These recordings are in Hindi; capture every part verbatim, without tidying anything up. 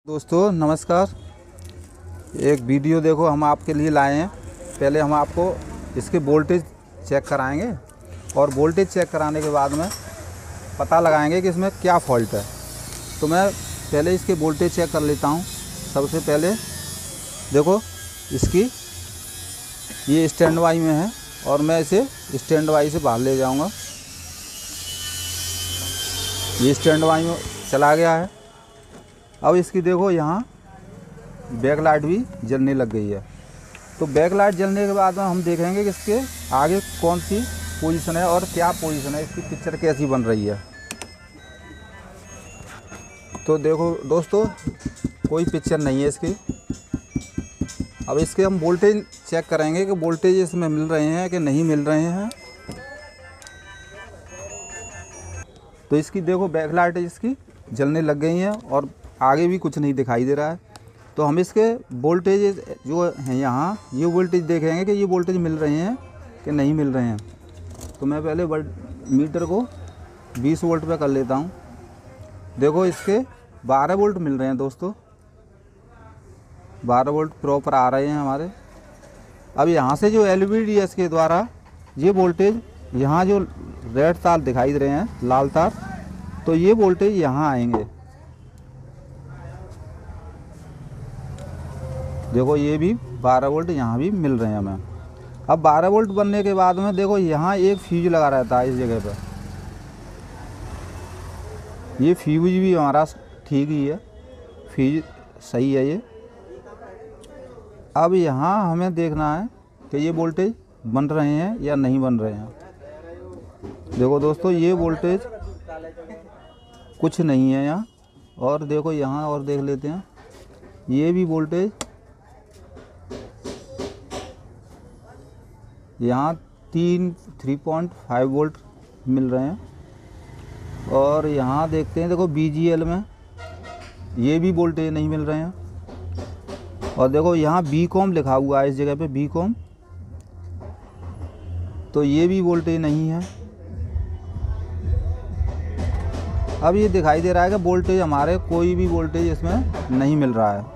दोस्तों नमस्कार। एक वीडियो देखो हम आपके लिए लाए हैं। पहले हम आपको इसके वोल्टेज चेक कराएंगे और वोल्टेज चेक कराने के बाद में पता लगाएंगे कि इसमें क्या फॉल्ट है। तो मैं पहले इसके वोल्टेज चेक कर लेता हूं। सबसे पहले देखो इसकी ये स्टैंड बाई में है और मैं इसे स्टैंड बाई से बाहर ले जाऊंगा। ये स्टैंड बाई में चला गया है। अब इसकी देखो यहाँ बैक लाइट भी जलने लग गई है। तो बैक लाइट जलने के बाद में हम देखेंगे कि इसके आगे कौन सी पोजीशन है और क्या पोजीशन है, इसकी पिक्चर कैसी बन रही है। तो देखो दोस्तों कोई पिक्चर नहीं है इसकी। अब इसके हम वोल्टेज चेक करेंगे कि वोल्टेज इसमें मिल रहे हैं कि नहीं मिल रहे हैं। तो इसकी देखो बैक लाइट इसकी जलने लग गई हैं और आगे भी कुछ नहीं दिखाई दे रहा है। तो हम इसके वोल्टेज जो हैं यहाँ ये वोल्टेज देखेंगे कि ये वोल्टेज मिल रहे हैं कि नहीं मिल रहे हैं। तो मैं पहले मीटर को बीस वोल्ट पे कर लेता हूँ। देखो इसके बारह वोल्ट मिल रहे हैं दोस्तों, बारह वोल्ट प्रॉपर आ रहे हैं हमारे। अब यहाँ से जो एल वी डी एस के द्वारा ये वोल्टेज यहाँ जो रेड तार दिखाई दे रहे हैं लाल तार, तो ये वोल्टेज यहाँ आएंगे। देखो ये भी बारह वोल्ट यहाँ भी मिल रहे हैं हमें। अब बारह वोल्ट बनने के बाद में देखो यहाँ एक फ्यूज लगा रहता है इस जगह पर। ये फ्यूज भी हमारा ठीक ही है, फ्यूज सही है ये। अब यहाँ हमें देखना है कि ये वोल्टेज बन रहे हैं या नहीं बन रहे हैं। देखो दोस्तों ये वोल्टेज कुछ नहीं है यहाँ। और देखो यहाँ और देख लेते हैं, ये भी वोल्टेज यहाँ तीन थ्री पॉइंट फाइव वोल्ट मिल रहे हैं। और यहाँ देखते हैं देखो बी जी एल में ये भी वोल्टेज नहीं मिल रहे हैं। और देखो यहाँ बी कॉम लिखा हुआ है इस जगह पे बी कॉम, तो ये भी वोल्टेज नहीं है। अब ये दिखाई दे रहा है कि वोल्टेज हमारे कोई भी वोल्टेज इसमें नहीं मिल रहा है।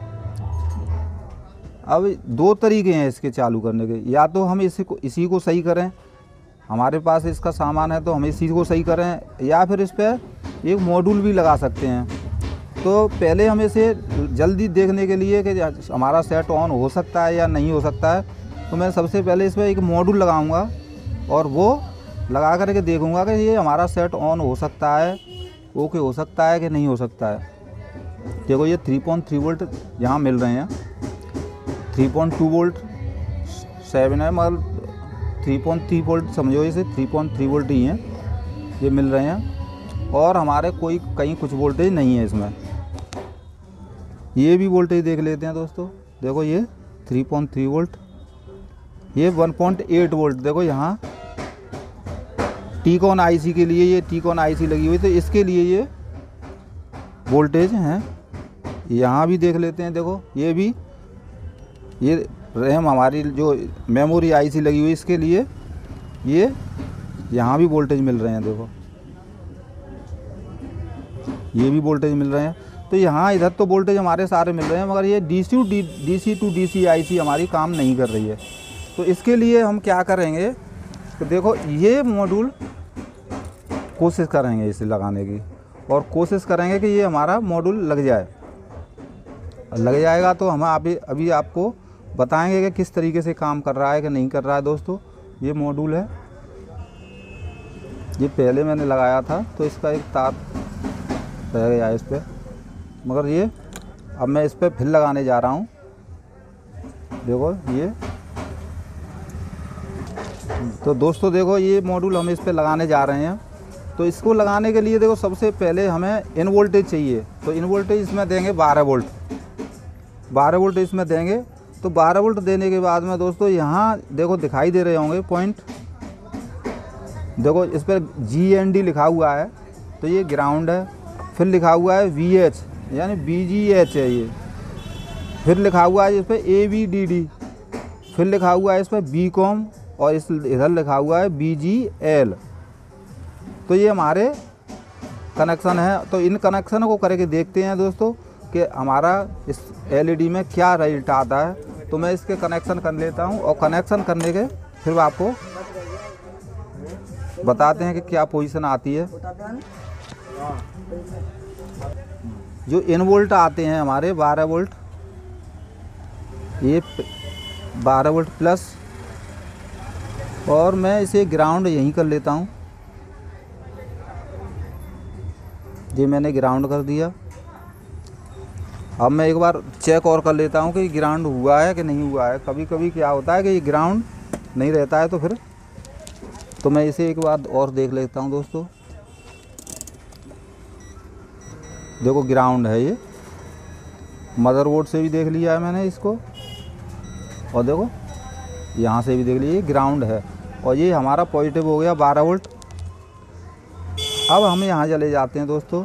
अब दो तरीके हैं इसके चालू करने के, या तो हम इसी को इसी को सही करें, हमारे पास इसका सामान है तो हम इसी को सही करें, या फिर इस पर एक मॉड्यूल भी लगा सकते हैं। तो पहले हम इसे जल्दी देखने के लिए कि हमारा सेट ऑन हो सकता है या नहीं हो सकता है, तो मैं सबसे पहले इस पर एक मॉड्यूल लगाऊंगा और वो लगा करके देखूंगा कि ये हमारा सेट ऑन हो सकता है, ओके हो सकता है कि नहीं हो सकता है। देखो ये थ्री पॉइंट थ्री वोल्ट यहाँ मिल रहे हैं, three point two volt seven है, मतलब थ्री पॉइंट थ्री वोल्ट समझो, इसे थ्री पॉइंट थ्री वोल्ट ही हैं ये मिल रहे हैं। और हमारे कोई कहीं कुछ वोल्टेज नहीं है इसमें। ये भी वोल्टेज देख लेते हैं दोस्तों। देखो ये थ्री पॉइंट थ्री वोल्ट, ये वन पॉइंट एट वोल्ट। देखो यहाँ टीकॉन आईसी के लिए ये टीकॉन आईसी लगी हुई, तो इसके लिए ये वोल्टेज हैं। यहाँ भी देख लेते हैं, देखो ये भी ये रैम हमारी जो मेमोरी आईसी लगी हुई इसके लिए ये यहाँ भी वोल्टेज मिल रहे हैं। देखो ये भी वोल्टेज मिल रहे हैं। तो यहाँ इधर तो वोल्टेज हमारे सारे मिल रहे हैं, मगर ये DC to DC to DC IC हमारी काम नहीं कर रही है। तो इसके लिए हम क्या करेंगे, तो देखो ये मॉड्यूल कोशिश करेंगे इसे लगाने की, और कोशिश करेंगे कि ये हमारा मॉड्यूल लग जाए। लग जाएगा तो हम अभी अभी आपको बताएंगे कि किस तरीके से काम कर रहा है कि नहीं कर रहा है। दोस्तों ये मॉड्यूल है, ये पहले मैंने लगाया था तो इसका एक तार रह गया है इस पर, मगर ये अब मैं इस पर फिर लगाने जा रहा हूँ। देखो ये तो दोस्तों देखो ये मॉड्यूल हम इस पर लगाने जा रहे हैं। तो इसको लगाने के लिए देखो सबसे पहले हमें इन वोल्टेज चाहिए। तो इन वोल्टेज इसमें देंगे बारह वोल्ट, बारह वोल्ट इसमें देंगे। तो बारह वोल्ट देने के बाद में दोस्तों यहाँ देखो दिखाई दे रहे होंगे पॉइंट, देखो इस पर जी एन डी लिखा हुआ है, तो ये ग्राउंड है। फिर लिखा हुआ है वी एच यानी बी जी एच है ये। फिर लिखा हुआ है इस पर ए वी डी डी, फिर लिखा हुआ है इस पर बी कॉम, और इस इधर लिखा हुआ है बी जी एल। तो ये हमारे कनेक्शन है। तो इन कनेक्शन को करके देखते हैं दोस्तों। कि हमारा इस एलईडी में क्या रिजल्ट आता है। तो मैं इसके कनेक्शन कर लेता हूँ और कनेक्शन करने के फिर आपको बताते हैं कि क्या पोजीशन आती है। जो इन वोल्ट आते हैं हमारे बारह वोल्ट, ये बारह वोल्ट प्लस, और मैं इसे ग्राउंड यहीं कर लेता हूँ। ये मैंने ग्राउंड कर दिया। अब मैं एक बार चेक और कर लेता हूँ कि ग्राउंड हुआ है कि नहीं हुआ है। कभी कभी क्या होता है कि ये ग्राउंड नहीं रहता है, तो फिर तो मैं इसे एक बार और देख लेता हूँ दोस्तों। देखो ग्राउंड है, ये मदरबोर्ड से भी देख लिया है मैंने इसको, और देखो यहाँ से भी देख लीजिए ग्राउंड है, और ये हमारा पॉजिटिव हो गया बारह वोल्ट। अब हम यहाँ चले जाते हैं दोस्तों।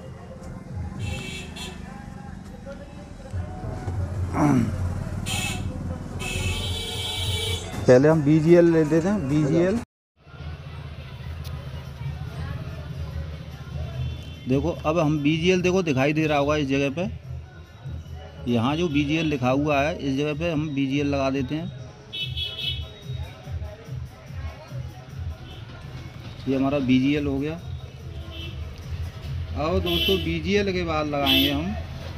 पहले हम बी जी एल ले लेते हैं। बी जी एल देखो, अब हम बी जी एल देखो दिखाई दे रहा होगा इस जगह पे, यहाँ जो बी जी एल लिखा हुआ है इस जगह पे हम बी जी एल लगा देते हैं। ये हमारा बी जी एल हो गया। अब दोस्तों बी जी एल के बाद लगाएंगे हम,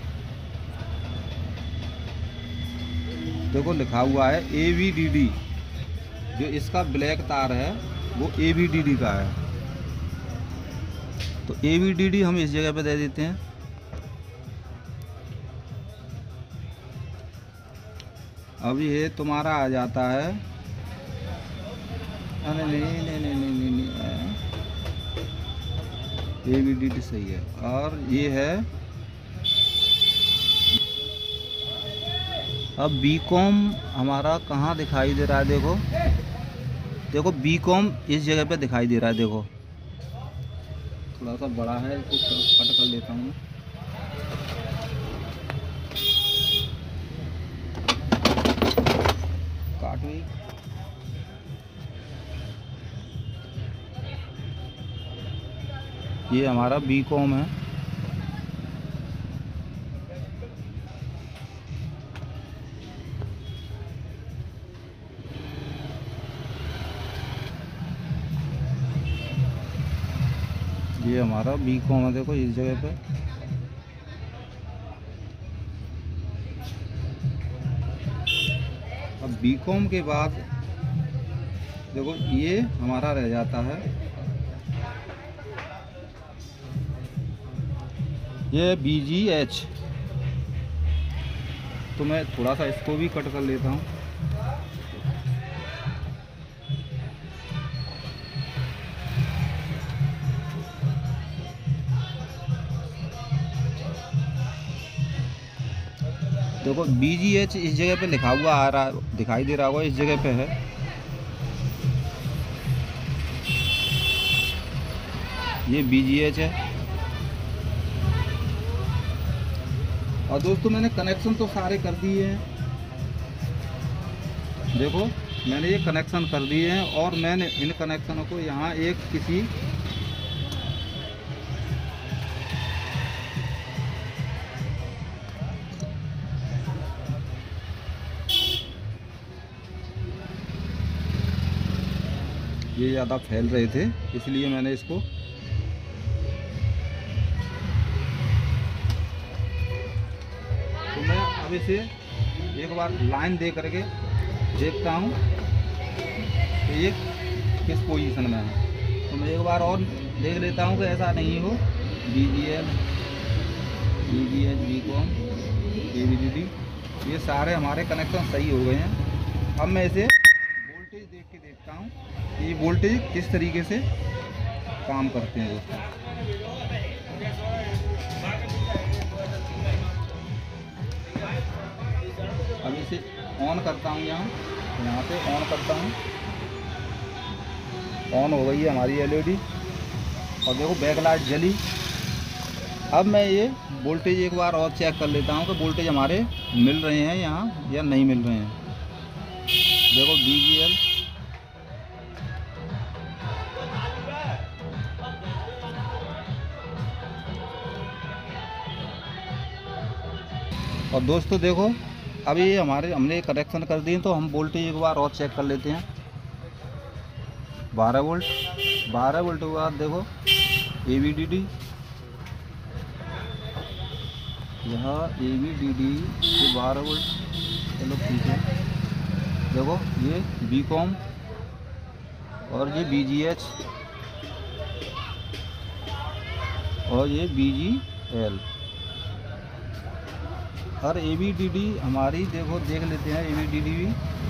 देखो लिखा हुआ है ए वी डी डी। जो इसका ब्लैक तार है वो ए वी डी डी का है, तो ए वी डी डी हम इस जगह पे दे देते हैं। अब ये तुम्हारा आ जाता है, अरे नहीं नहीं नहीं नहीं नहीं, नहीं ए वी डी डी सही है। और ये है अब बी कॉम हमारा कहाँ दिखाई दे रहा है, देखो देखो बी कॉम इस जगह पे दिखाई दे रहा है। देखो थोड़ा सा बड़ा है, तो कट कर लेता हूँ। काट हुई। ये हमारा बी कॉम है। ये हमारा बी कॉम है, देखो इस जगह पे। अब बी कॉम के बाद देखो ये हमारा रह जाता है, ये बी जी एच। तो मैं थोड़ा सा इसको भी कट कर लेता हूँ। देखो बी जी एच इस जगह पे लिखा हुआ आ रहा दिखाई दे रहा होगा, इस जगह पे है। ये बी जी एच है। और दोस्तों मैंने कनेक्शन तो सारे कर दिए हैं, देखो मैंने ये कनेक्शन कर दिए हैं, और मैंने इन कनेक्शनों को यहाँ एक किसी ये ज़्यादा फैल रहे थे, इसलिए मैंने इसको तो मैं अब इसे एक बार लाइन दे करके देखता हूँ कि ये किस पोजीशन में है। तो मैं एक बार और देख लेता हूँ कि ऐसा नहीं हो। B G L, B G H, B com, A V D D, ये सारे हमारे कनेक्शन सही हो गए हैं। अब मैं इसे वोल्टेज देख के देखता हूँ कि ये वोल्टेज किस तरीके से काम करते हैं दोस्तों। अब इसे ऑन करता हूँ, यहाँ यहाँ पे ऑन करता हूँ। ऑन हो गई है हमारी एल ई डी, और देखो बैक लाइट जली। अब मैं ये वोल्टेज एक बार और चेक कर लेता हूँ कि वोल्टेज हमारे मिल रहे हैं यहाँ या नहीं मिल रहे हैं। देखो बी जी एल, और दोस्तों देखो, अभी ये हमारे हमने कनेक्शन कर दिए, तो हम वोल्टेज एक बार और चेक कर लेते हैं। बारह वोल्ट बारह वोल्ट के बाद देखो ए वी डी डी, यहाँ ए वी डी डी ये बारह वोल्ट, चलो ठीक है। देखो ये बी कॉम और ये बी जी एच और ये बी जी एल और ए वी डी डी हमारी, देखो देख लेते हैं ए वी डी डी भी।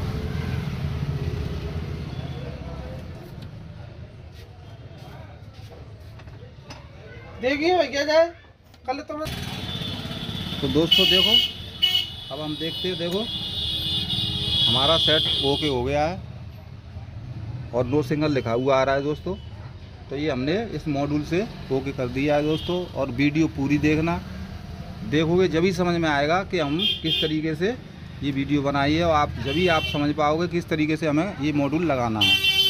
देखिए भैया जाए कल तो मैं। तो दोस्तों देखो, अब हम देखते हैं। देखो हमारा सेट ओके हो गया है और नो सिग्नल लिखा हुआ आ रहा है दोस्तों। तो ये हमने इस मॉड्यूल से ओके कर दिया है दोस्तों। और वीडियो पूरी देखना, देखोगे जब ही समझ में आएगा कि हम किस तरीके से ये वीडियो बनाई है, और आप जब ही आप समझ पाओगे किस तरीके से हमें ये मॉड्यूल लगाना है।